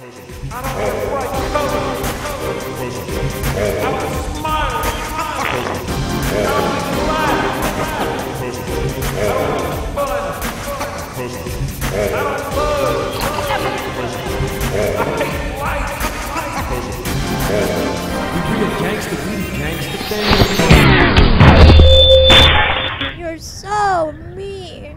I don't get bright colors. I don't smile. I don't laugh. I don't have fun. I don't love. I hate life. We do a gangsta beat, gangsta thing. You're so mean.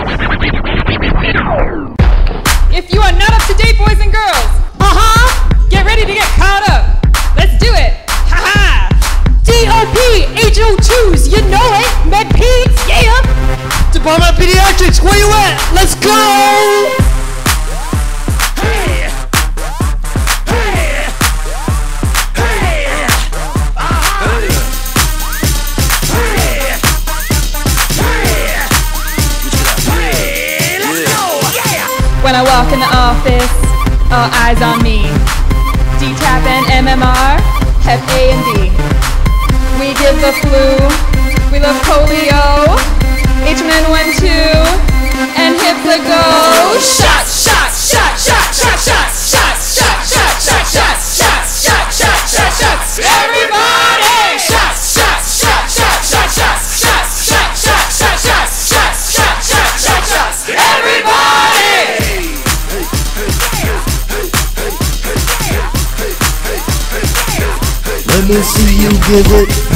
If you are not up to date, boys and girls, get ready to get caught up. Let's do it. Ha-ha. DOP, H02s, you know it. MedPeds, yeah. Department of Pediatrics, where you at? Let's go! Hey! Hey! Hey! Hey! Let's go! Yeah! When I walk in the office, all eyes on me. D-Tap and MMR, Hep A and B. We give the flu, we love polio, H1N1, and hips a go. Shots, shots, shots, shots, shots, shots, shots, shots, shots, shots, shots, shots, shots, shots, shots, shots, everybody! Shots, shots, shots, shots, shots, shots, shots, shots, shots, shots, shots, shots, shots, shots, shots, shots, everybody! Let me see you give it.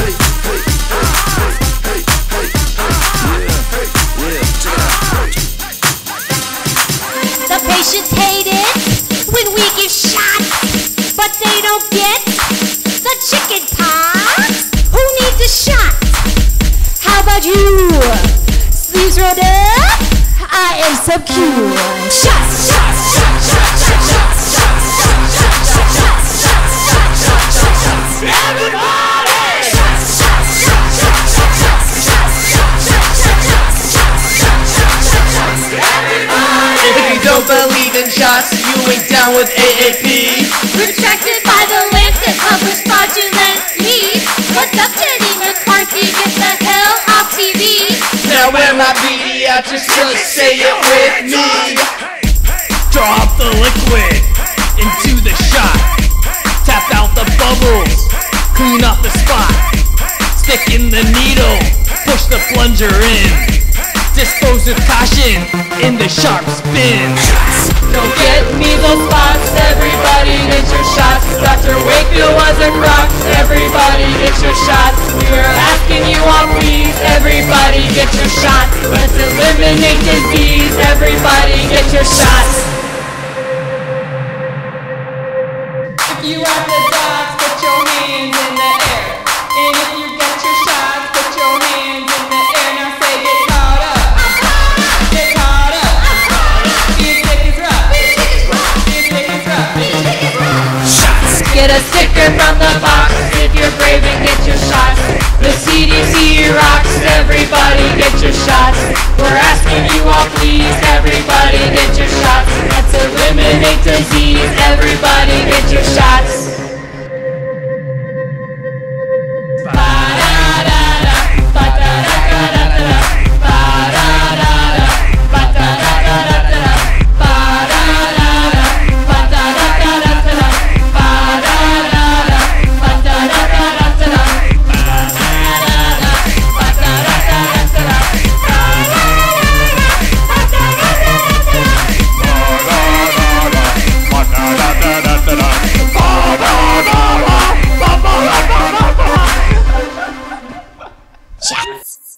The patients hate it when we give shots, but they don't get the chicken pox. Who needs a shot? How about you? Sleeves rolled up? I am so cute. Shots, shots, shots, shots, shots, shots, shots, shots, shots, shots, shots, shots, shots, shots, shots, everybody! Shots, shots, shots, shots, shots, shots, shots, shots, shots, shots, shots, shots, shots, shots, everybody! If you don't believe in shots, you ain't down with AAP. Retracted by the Lancet published fraudulent lead. What's up, Jenny McCarthy? Get the hell off TV. Now where my pediatrics, just say it with me. Drop the liquid into the shot. Tap out the bubbles, clean off the spot. Stick in the needle, push the plunger in. Dispose with caution in the sharp spin. Don't get measles spots, everybody get your shots. Dr. Wakefield was a crock, everybody get your shots. We're asking you all please, everybody get your shots. Let's eliminate disease, everybody get your shots. If you have the dots, put your hands in the air. And if you get your shots, put your hands in the air. Now say get caught up. Get caught up. Being sick is rough. Being sick is rough. Shots. Get a sticker from the box if you're brave and get your shots. The CDC rocks, everybody get your shots. We're asking you all please, everybody get your shots. Let's eliminate disease, everybody get your shots. Shots.